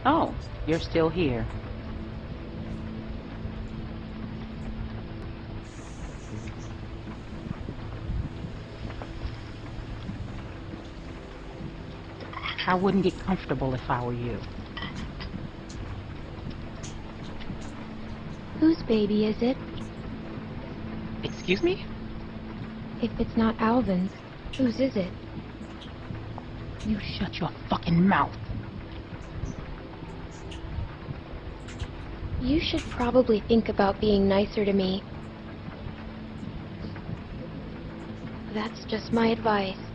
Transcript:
Oh, you're still here. I wouldn't get comfortable if I were you. Whose baby is it? Excuse me? If it's not Alvin's, whose is it? You shut your fucking mouth. You should probably think about being nicer to me. That's just my advice.